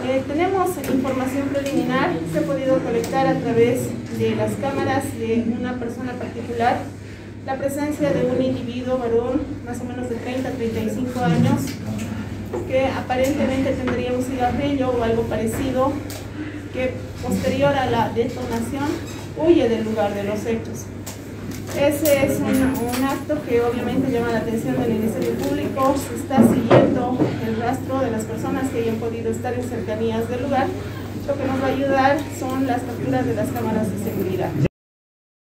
Tenemos información preliminar, se ha podido colectar a través de las cámaras de una persona particular la presencia de un individuo varón más o menos de 30 a 35 años que aparentemente tendría un cigarrillo o algo parecido, que posterior a la detonación huye del lugar de los hechos. Ese es un acto que obviamente llama la atención del Ministerio Público. Se está siguiendo el rastro de las personas que hayan podido estar en cercanías del lugar. Lo que nos va a ayudar son las capturas de las cámaras de seguridad.